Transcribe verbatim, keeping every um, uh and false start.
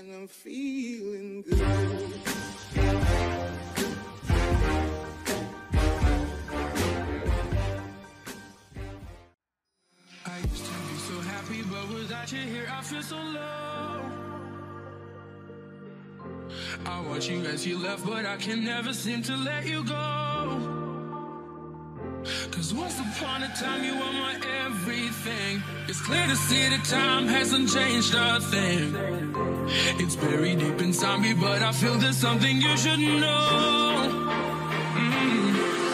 and I'm feeling good. I used to be so happy, but without you here, I feel so low. I watch you as you left, but I can never seem to let you go. Cause once upon a time you were my everything. It's clear to see that time hasn't changed a thing. It's buried deep inside me, but I feel there's something you should know. mm.